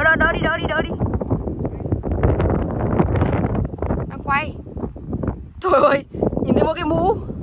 đỡ đi, đỡ đi. Đang quay. Trời ơi, nhìn thấy một cái mũ.